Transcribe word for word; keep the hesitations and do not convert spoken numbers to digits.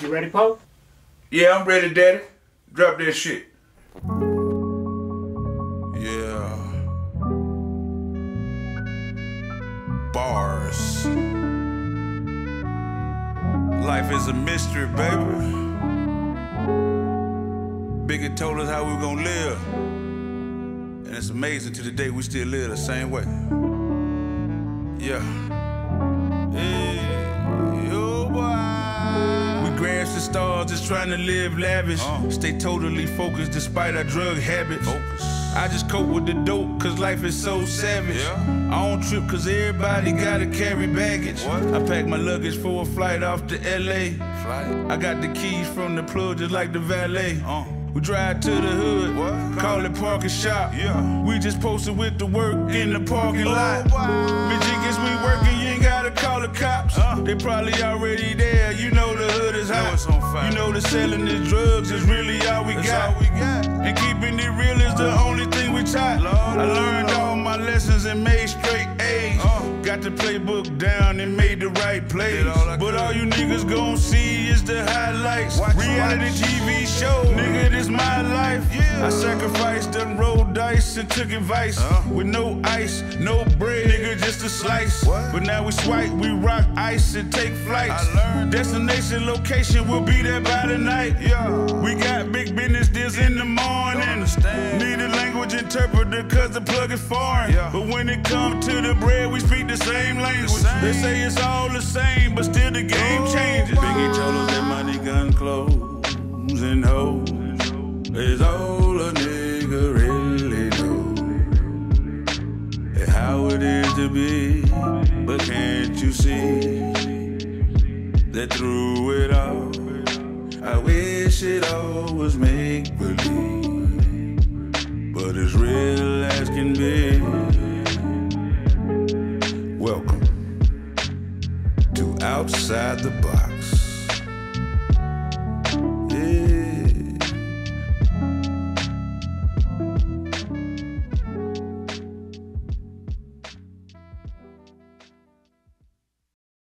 You ready, Poe? Yeah, I'm ready, Daddy. Drop that shit. Yeah. Bars. Life is a mystery, baby. Biggie told us how we were gonna live. And it's amazing to the day we still live the same way. Yeah. Hey, yo, boy. We grasp the stars just trying to live lavish. Uh. Stay totally focused despite our drug habits. Focus. I just cope with the dope cause life is so savage. Yeah. I don't trip cause everybody gotta carry baggage. What? I pack my luggage for a flight off to L A. Flight. I got the keys from the plug just like the valet. Uh. We drive to the hood, what? Call it parking shop. Yeah. We just posted with the work in the parking lot. Midgets, we working, you ain't gotta call the cops. Uh. They probably already there, you know the hood is hot. Know on fire. You know the selling the drugs is really all we, got. all we got. And keeping it real is the only thing we taught. Lord, I learned Lord. all my lessons and made straight A's. Uh. Got the playbook down and made the right plays. All but all you niggas gon' see is the highlights. Watch, Reality watch. T V show, nigga, this my life. Yeah. I sacrificed, done rolled dice and took advice. Uh. With no ice, no bread, nigga, just a slice. What? But now we swipe, we rock ice and take flights. I learned. Destination, location, we'll be there by the night. Yeah. We got big business deals in the morning. Need a language interpreter cause the plug is foreign. Yeah. But when it comes to the bread, we speak the same language. The same. They say it's all the same, but still the game oh, changes. Biggie told us that money, gun, clothes, and hoes is all a nigga really knows. And how it is to be, but can't you see that through it all, I wish it all was make believe, but as real as can be. Welcome to Outside the Box.